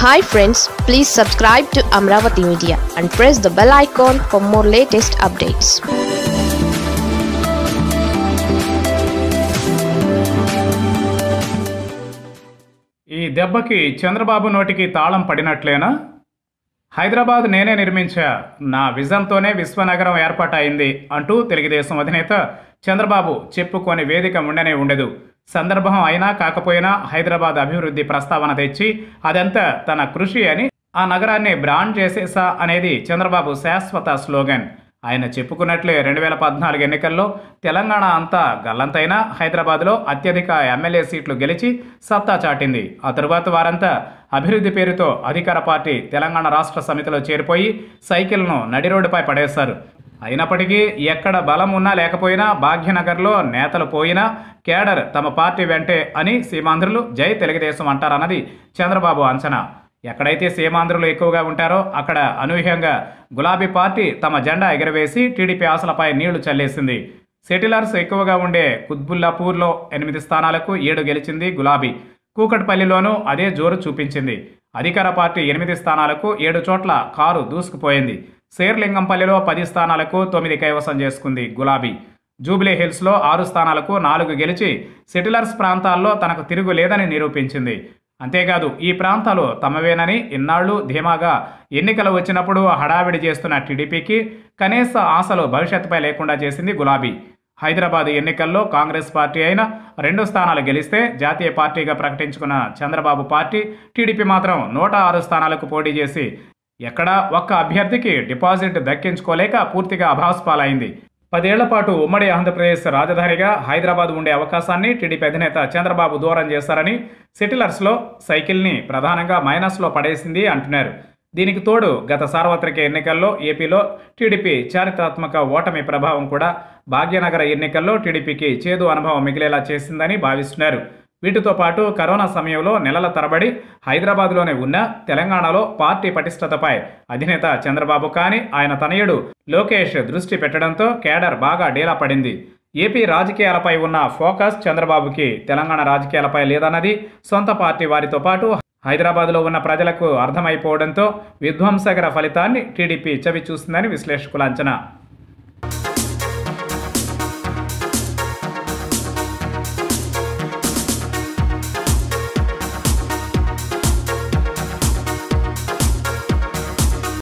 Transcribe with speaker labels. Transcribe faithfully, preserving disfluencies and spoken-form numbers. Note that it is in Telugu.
Speaker 1: Hi friends, please subscribe to Amravati Media and press the bell icon for more latest updates.
Speaker 2: ఈ దెబ్బకి చంద్రబాబు నోటికి తాళం పడినట్లేనా? హైదరాబాద్ నేనే నిర్మించా, నా విజన్తోనే విశ్వనగరం ఏర్పాటైంది అంటూ తెలుగుదేశం అధినేత చంద్రబాబు చెప్పుకొని వేదిక ఉండనే ఉండదు. సందర్భం అయినా కాకపోయినా హైదరాబాద్ అభివృద్ధి ప్రస్తావన తెచ్చి అదంతా తన కృషి అని ఆ నగరాన్ని బ్రాండ్ చేసేసా అనేది చంద్రబాబు శాశ్వత స్లోగన్. ఆయన చెప్పుకున్నట్లే రెండు వేల పద్నాలుగు ఎన్నికల్లో తెలంగాణ అంతా గల్లంతైనా హైదరాబాద్లో అత్యధిక ఎమ్మెల్యే సీట్లు గెలిచి సత్తా చాటింది. ఆ తరువాత వారంతా అభివృద్ధి పేరుతో అధికార పార్టీ తెలంగాణ రాష్ట్ర సమితిలో చేరిపోయి సైకిల్ను నడిరోడ్డుపై పడేశారు. అయినప్పటికీ ఎక్కడ బలం ఉన్నా లేకపోయినా భాగ్యనగర్లో నేతలు పోయినా కేడర్ తమ పార్టీ వెంటే అని సీమాంధ్రులు జై తెలుగుదేశం అంటారన్నది చంద్రబాబు అంచనా. ఎక్కడైతే సీమాంధ్రులు ఎక్కువగా ఉంటారో అక్కడ అనూహ్యంగా గులాబీ పార్టీ తమ జెండా ఎగరవేసి టీడీపీ ఆశలపై నీళ్లు చల్లేసింది. సెటిలర్స్ ఎక్కువగా ఉండే కుత్బుల్లాపూర్లో ఎనిమిది స్థానాలకు ఏడు గెలిచింది గులాబీ. కూకట్పల్లిలోనూ అదే జోరు చూపించింది. అధికార పార్టీ ఎనిమిది స్థానాలకు ఏడు చోట్ల కారు దూసుకుపోయింది. శేర్లింగంపల్లిలో పది స్థానాలకు తొమ్మిది కైవసం చేసుకుంది గులాబీ. జూబ్లీ హిల్స్లో ఆరు స్థానాలకు నాలుగు గెలిచి సెటిలర్స్ ప్రాంతాల్లో తనకు తిరుగు లేదని నిరూపించింది. అంతేకాదు ఈ ప్రాంతాలు తమవేనని ఇన్నాళ్లు ధీమాగా ఎన్నికలు వచ్చినప్పుడు హడావిడి చేస్తున్న టీడీపీకి కనీస ఆశలు భవిష్యత్తుపై లేకుండా చేసింది గులాబీ. హైదరాబాద్ ఎన్నికల్లో కాంగ్రెస్ పార్టీ అయినా రెండు స్థానాలు గెలిస్తే జాతీయ పార్టీగా ప్రకటించుకున్న చంద్రబాబు పార్టీ టీడీపీ మాత్రం నూట ఆరు స్థానాలకు పోటీ చేసి ఎక్కడా ఒక్క అభ్యర్థికి డిపాజిట్ దక్కించుకోలేక పూర్తిగా అభాస్పాలైంది. పదేళ్ల పాటు ఉమ్మడి ఆంధ్రప్రదేశ్ రాజధానిగా హైదరాబాద్ ఉండే అవకాశాన్ని టీడీపీ అధినేత చంద్రబాబు దూరం చేశారని సెటిలర్స్లో సైకిల్ని ప్రధానంగా మైనస్లో పడేసింది అంటున్నారు. దీనికి తోడు గత సార్వత్రిక ఎన్నికల్లో ఏపీలో టీడీపీ చారిత్రాత్మక ఓటమి ప్రభావం కూడా భాగ్యనగర ఎన్నికల్లో టీడీపీకి చేదు అనుభవం మిగిలేలా చేసిందని భావిస్తున్నారు. వీటితో పాటు కరోనా సమయంలో నెలల తరబడి హైదరాబాద్లోనే ఉన్న తెలంగాణలో పార్టీ పటిష్టతపై అధినేత చంద్రబాబు కానీ ఆయన తనయుడు లోకేష్ దృష్టి పెట్టడంతో కేడర్ బాగా డీలా పడింది. ఏపీ రాజకీయాలపై ఉన్న ఫోకస్ చంద్రబాబుకి తెలంగాణ రాజకీయాలపై లేదన్నది సొంత పార్టీ వారితో పాటు హైదరాబాద్లో ఉన్న ప్రజలకు అర్థమైపోవడంతో విధ్వంసకర ఫలితాన్ని టీడీపీ చవి చూస్తుందని విశ్లేషకుల అంచనా.